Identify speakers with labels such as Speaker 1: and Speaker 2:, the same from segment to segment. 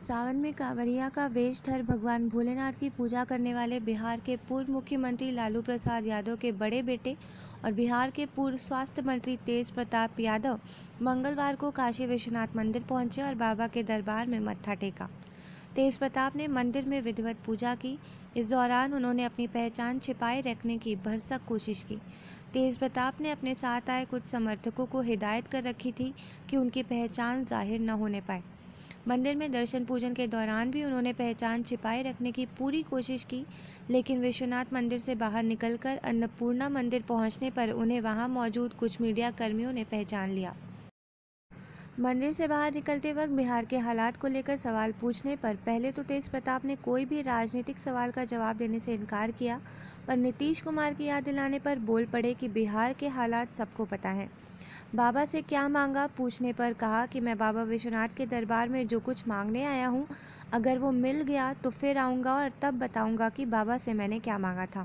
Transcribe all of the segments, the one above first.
Speaker 1: सावन में कांवरिया का वेश धर भगवान भोलेनाथ की पूजा करने वाले बिहार के पूर्व मुख्यमंत्री लालू प्रसाद यादव के बड़े बेटे और बिहार के पूर्व स्वास्थ्य मंत्री तेज प्रताप यादव मंगलवार को काशी विश्वनाथ मंदिर पहुंचे और बाबा के दरबार में मत्था टेका। तेज प्रताप ने मंदिर में विधिवत पूजा की। इस दौरान उन्होंने अपनी पहचान छिपाए रखने की भरसक कोशिश की। तेज प्रताप ने अपने साथ आए कुछ समर्थकों को हिदायत कर रखी थी कि उनकी पहचान जाहिर न होने पाए। मंदिर में दर्शन पूजन के दौरान भी उन्होंने पहचान छिपाए रखने की पूरी कोशिश की, लेकिन विश्वनाथ मंदिर से बाहर निकलकर अन्नपूर्णा मंदिर पहुंचने पर उन्हें वहां मौजूद कुछ मीडिया कर्मियों ने पहचान लिया। मंदिर से बाहर निकलते वक्त बिहार के हालात को लेकर सवाल पूछने पर पहले तो तेज प्रताप ने कोई भी राजनीतिक सवाल का जवाब देने से इनकार किया, पर नीतीश कुमार की याद दिलाने पर बोल पड़े कि बिहार के हालात सबको पता है। बाबा से क्या मांगा पूछने पर कहा कि मैं बाबा विश्वनाथ के दरबार में जो कुछ मांगने आया हूँ, अगर वो मिल गया तो फिर आऊँगा और तब बताऊँगा कि बाबा से मैंने क्या मांगा था।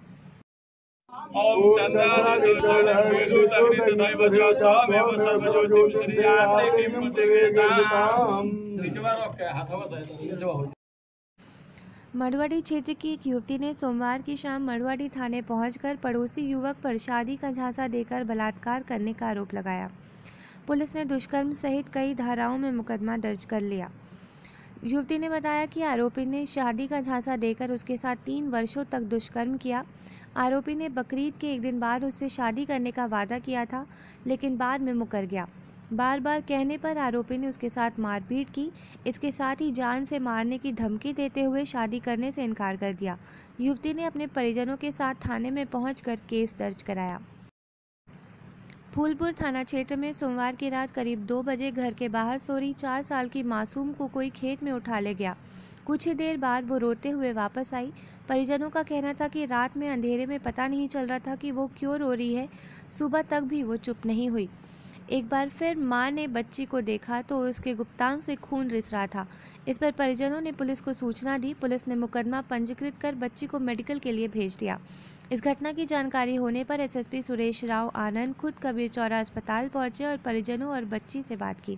Speaker 1: मढ़वाड़ी क्षेत्र की एक युवती ने सोमवार की शाम मढ़वाड़ी थाने पहुंचकर पड़ोसी युवक पर शादी का झांसा देकर बलात्कार करने का आरोप लगाया। पुलिस ने दुष्कर्म सहित कई धाराओं में मुकदमा दर्ज कर लिया। युवती ने बताया कि आरोपी ने शादी का झांसा देकर उसके साथ 3 वर्षों तक दुष्कर्म किया। आरोपी ने बकरीद के एक दिन बाद उससे शादी करने का वादा किया था, लेकिन बाद में मुकर गया। बार बार कहने पर आरोपी ने उसके साथ मारपीट की। इसके साथ ही जान से मारने की धमकी देते हुए शादी करने से इनकार कर दिया। युवती ने अपने परिजनों के साथ थाने में पहुंचकर केस दर्ज कराया। फूलपुर थाना क्षेत्र में सोमवार की रात करीब 2 बजे घर के बाहर सो रही 4 साल की मासूम को कोई खेत में उठा ले गया। कुछ ही देर बाद वो रोते हुए वापस आई। परिजनों का कहना था कि रात में अंधेरे में पता नहीं चल रहा था कि वो क्यों रो रही है। सुबह तक भी वो चुप नहीं हुई। एक बार फिर मां ने बच्ची को देखा तो उसके गुप्तांग से खून रिस रहा था। इस पर परिजनों ने पुलिस को सूचना दी। पुलिस ने मुकदमा पंजीकृत कर बच्ची को मेडिकल के लिए भेज दिया। इस घटना की जानकारी होने पर एसएसपी सुरेश राव आनंद खुद कबीर चौरा अस्पताल पहुंचे और परिजनों और बच्ची से बात की।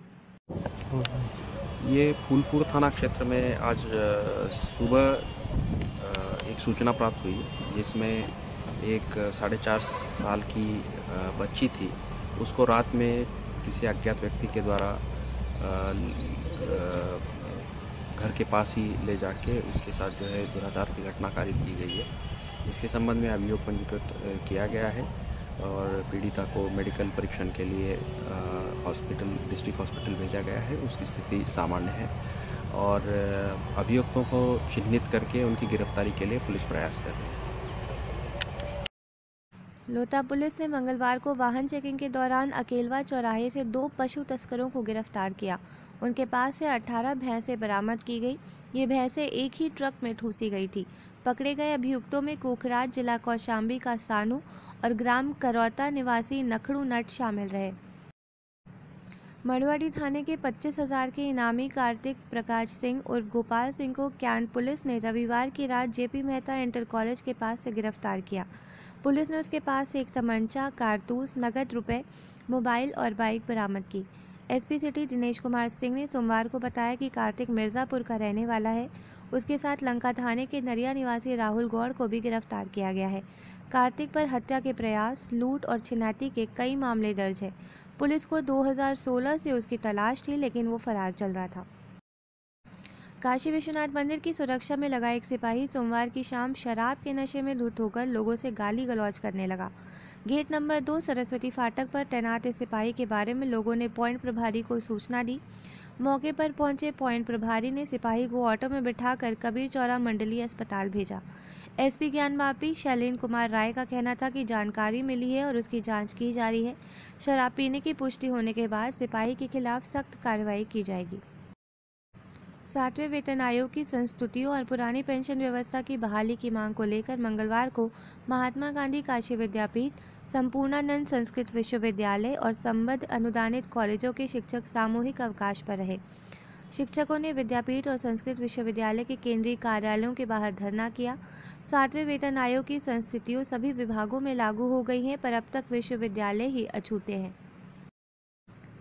Speaker 2: ये फूलपुर थाना क्षेत्र में आज सुबह एक सूचना प्राप्त हुई जिसमें एक 4.5 साल की बच्ची थी। उसको रात में किसी अज्ञात व्यक्ति के द्वारा घर के पास ही ले जाके उसके साथ जो है दुराचार की घटना कारित की गई है। इसके संबंध में अभियोग पंजीकृत किया गया है और पीड़िता को मेडिकल परीक्षण के लिए डिस्ट्रिक्ट हॉस्पिटल भेजा गया है। उसकी स्थिति सामान्य है और अभियुक्तों को चिन्हित करके उनकी गिरफ्तारी के लिए पुलिस प्रयास कर रही है।
Speaker 1: लोता पुलिस ने मंगलवार को वाहन चेकिंग के दौरान अकेलवा चौराहे से 2 पशु तस्करों को गिरफ्तार किया। उनके पास से 18 भैंसें बरामद की गई। ये भैंसें एक ही ट्रक में ठूसी गई थी। पकड़े गए अभियुक्तों में कोखराज जिला कौशाम्बी का सानू और ग्राम करौता निवासी नखड़ू नट शामिल रहे। मढ़वाड़ी थाने के 25,000 के इनामी कार्तिक प्रकाश सिंह उर्फ गोपाल सिंह को कैंट पुलिस ने रविवार की रात जेपी मेहता इंटर कॉलेज के पास से गिरफ्तार किया। पुलिस ने उसके पास से एक तमंचा, कारतूस, नकद रुपए, मोबाइल और बाइक बरामद की। एसपी सिटी दिनेश कुमार सिंह ने सोमवार को बताया कि कार्तिक मिर्ज़ापुर का रहने वाला है। उसके साथ लंका थाने के नरिया निवासी राहुल गौड़ को भी गिरफ्तार किया गया है। कार्तिक पर हत्या के प्रयास, लूट और छिनैती के कई मामले दर्ज है। पुलिस को 2016 से उसकी तलाश थी, लेकिन वो फरार चल रहा था। काशी विश्वनाथ मंदिर की सुरक्षा में लगा एक सिपाही सोमवार की शाम शराब के नशे में धुत होकर लोगों से गाली गलौज करने लगा। गेट नंबर 2 सरस्वती फाटक पर तैनात इस सिपाही के बारे में लोगों ने पॉइंट प्रभारी को सूचना दी। मौके पर पहुंचे पॉइंट प्रभारी ने सिपाही को ऑटो में बिठाकर कबीर चौरा मंडलीय अस्पताल भेजा। एसपी ज्ञानवापी शैलेंद्र कुमार राय का कहना था कि जानकारी मिली है और उसकी जांच की जा रही है। शराब पीने की पुष्टि होने के बाद सिपाही के खिलाफ सख्त कार्रवाई की जाएगी। 7वें वेतन आयोग की संस्तुतियों और पुरानी पेंशन व्यवस्था की बहाली की मांग को लेकर मंगलवार को महात्मा गांधी काशी विद्यापीठ, संपूर्णानंद संस्कृत विश्वविद्यालय और संबद्ध अनुदानित कॉलेजों के शिक्षक सामूहिक अवकाश पर रहे। शिक्षकों ने विद्यापीठ और संस्कृत विश्वविद्यालय के केंद्रीय कार्यालयों के बाहर धरना किया। 7वें वेतन आयोग की संस्तुतियों सभी विभागों में लागू हो गई हैं, पर अब तक विश्वविद्यालय ही अछूते हैं।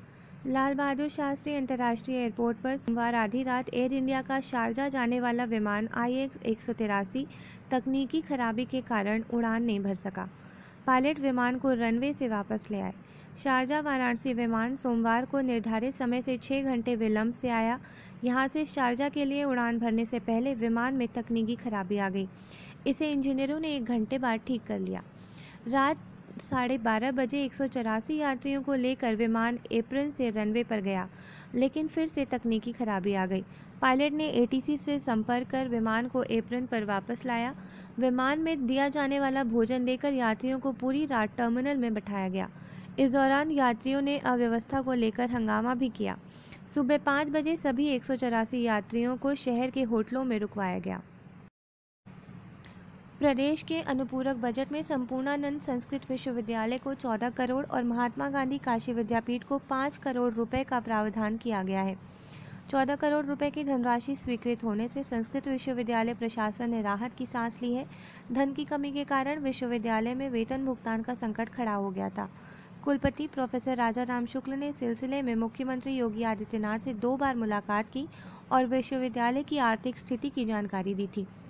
Speaker 1: लाल बहादुर शास्त्री अंतर्राष्ट्रीय एयरपोर्ट पर सोमवार आधी रात एयर इंडिया का शारजा जाने वाला विमान IX 183 तकनीकी खराबी के कारण उड़ान नहीं भर सका। पायलट विमान को रनवे से वापस ले आए। शारजा वाराणसी विमान सोमवार को निर्धारित समय से 6 घंटे विलंब से आया। यहां से शारजा के लिए उड़ान भरने से पहले विमान में तकनीकी खराबी आ गई। इसे इंजीनियरों ने 1 घंटे बाद ठीक कर लिया। रात 12:30 बजे 184 यात्रियों को लेकर विमान एप्रन से रनवे पर गया, लेकिन फिर से तकनीकी खराबी आ गई। पायलट ने ATC से संपर्क कर विमान को एप्रन पर वापस लाया। विमान में दिया जाने वाला भोजन देकर यात्रियों को पूरी रात टर्मिनल में बैठाया गया। इस दौरान यात्रियों ने अव्यवस्था को लेकर हंगामा भी किया। सुबह 5 बजे सभी 184 यात्रियों को शहर के होटलों में रुकवाया गया। प्रदेश के अनुपूरक बजट में संपूर्णानंद संस्कृत विश्वविद्यालय को 14 करोड़ और महात्मा गांधी काशी विद्यापीठ को 5 करोड़ रुपए का प्रावधान किया गया है। 14 करोड़ रुपए की धनराशि स्वीकृत होने से संस्कृत विश्वविद्यालय प्रशासन ने राहत की सांस ली है। धन की कमी के कारण विश्वविद्यालय में वेतन भुगतान का संकट खड़ा हो गया था। कुलपति प्रोफेसर राजा राम शुक्ल ने इस सिलसिले में मुख्यमंत्री योगी आदित्यनाथ से 2 बार मुलाकात की और विश्वविद्यालय की आर्थिक स्थिति की जानकारी दी थी।